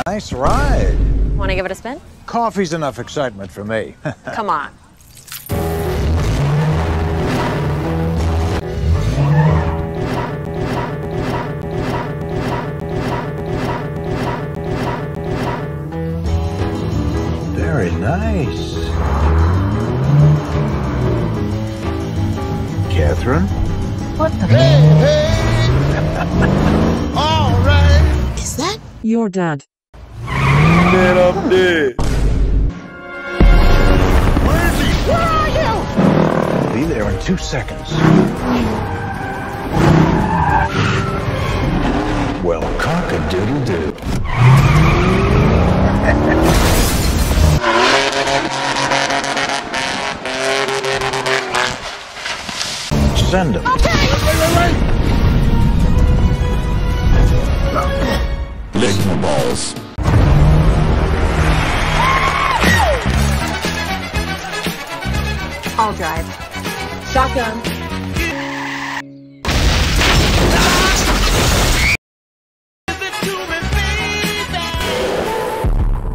Nice ride. Want to give it a spin? Coffee's enough excitement for me. Come on. Very nice. Catherine? What the? Hey! All right! Is that your dad? Man, I'm dead. Where is he? Where are you? Be there in 2 seconds. Well, cock-a-doodle-doo. Send him. Wait! Lick my balls. I'll drive. Shotgun.